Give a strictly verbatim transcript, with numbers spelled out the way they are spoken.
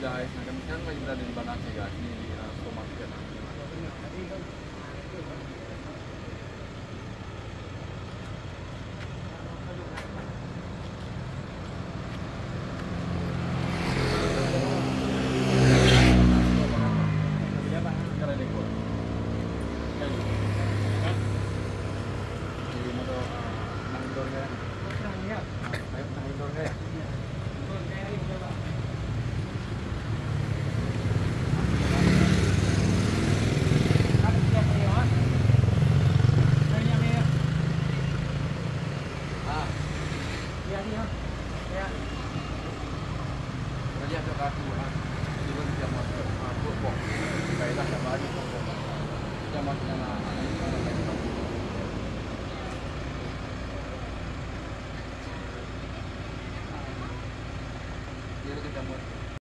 guys. Nah, kami sekarang lagi berada di Banda Aceh guys. Ini di uh, supermarket. Dia ada kaki ah. Dia tidak masuk ah, buat. Baiklah, dah balik. Dia masuk dalam anak.